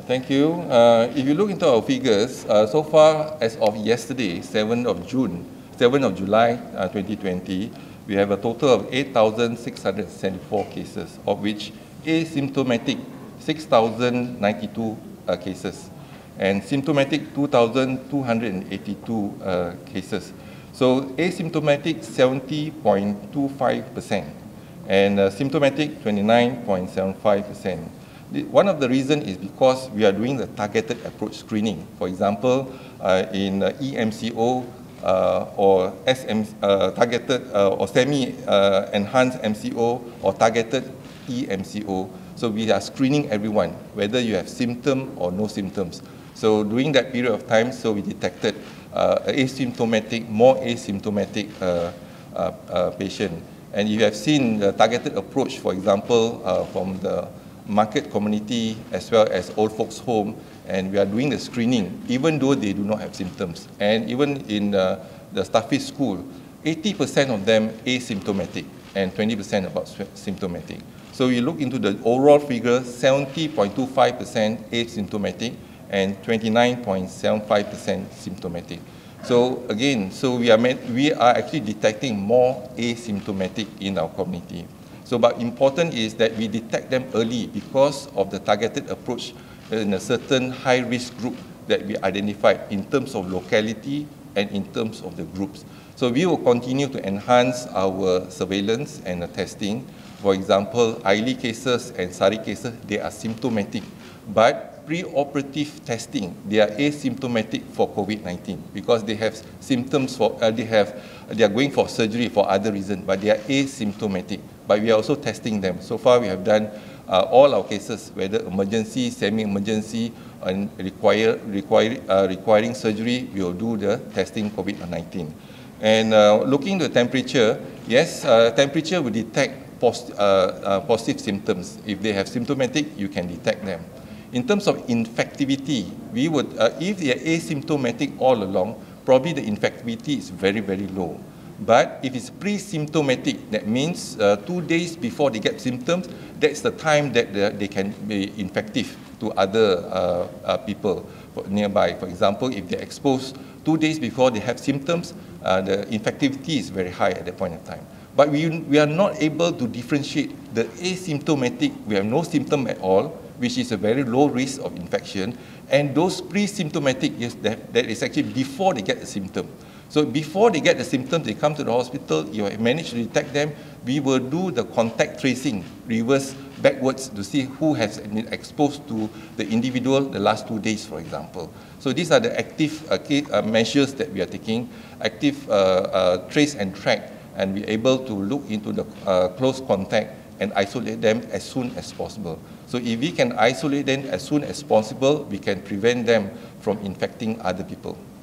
Thank you. If you look into our figures, so far as of yesterday, 7th of July 2020, we have a total of 8,674 cases, of which asymptomatic 6,092 cases, and symptomatic 2,282 cases. So asymptomatic 70.25%, and symptomatic 29.75%. One of the reasons is because we are doing the targeted approach screening. For example, in EMCO or targeted or semi-enhanced MCO or targeted EMCO. So we are screening everyone, whether you have symptom or no symptoms. So during that period of time, so we detected more asymptomatic patient. And you have seen the targeted approach, for example, from the market community as well as old folks home, and we are doing the screening even though they do not have symptoms. And even in the Starfish School, 80% of them asymptomatic and 20% about symptomatic. So you look into the overall figure, 70.25% asymptomatic and 29.75% symptomatic. So again, we are actually detecting more asymptomatic in our community. So, but important is that we detect them early because of the targeted approach in a certain high-risk group that we identified in terms of locality and in terms of the groups. So we will continue to enhance our surveillance and testing. For example, Aili cases and Sari cases, they are symptomatic, but pre-operative testing, they are asymptomatic for COVID-19 because they have symptoms they are going for surgery for other reasons, but they are asymptomatic. But we are also testing them. So far, we have done all our cases, whether emergency, semi-emergency, and requiring surgery, we will do the testing COVID-19. And looking at the temperature, yes, temperature will detect positive symptoms. If they have symptomatic, you can detect them. In terms of infectivity, we would, if they are asymptomatic all along, probably the infectivity is very, very low. But if it's pre-symptomatic, that means 2 days before they get symptoms, that's the time that they can be infective to other people nearby. For example, if they're exposed 2 days before they have symptoms, the infectivity is very high at that point in time. But we are not able to differentiate the asymptomatic, we have no symptom at all, which is a very low risk of infection, and those pre-symptomatic, yes, that is actually before they get the symptom. So before they get the symptoms, they come to the hospital, you have managed to detect them, we will do the contact tracing, reverse backwards to see who has been exposed to the individual the last 2 days, for example. So these are the active measures that we are taking, active trace and track, and be able to look into the close contact and isolate them as soon as possible. So if we can isolate them as soon as possible, we can prevent them from infecting other people.